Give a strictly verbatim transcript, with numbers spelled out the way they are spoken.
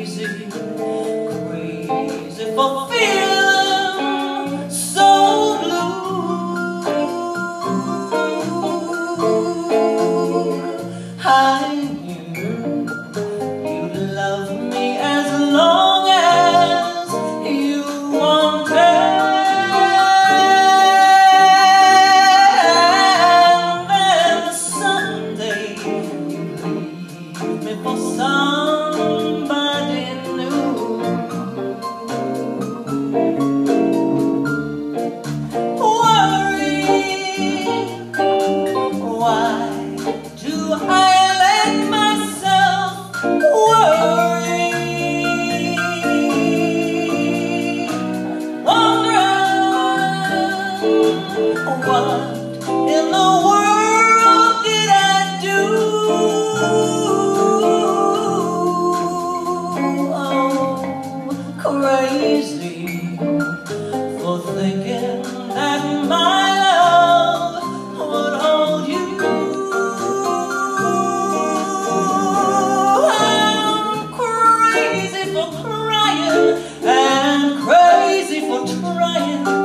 crazy, crazy for feeling so blue. I knew you'd love me as long as you wanted. For somebody new. Worry, why do I let myself worry? Wondering what in the world did I do? Crazy for thinking that my love would hold you. I'm crazy for crying and crazy for trying.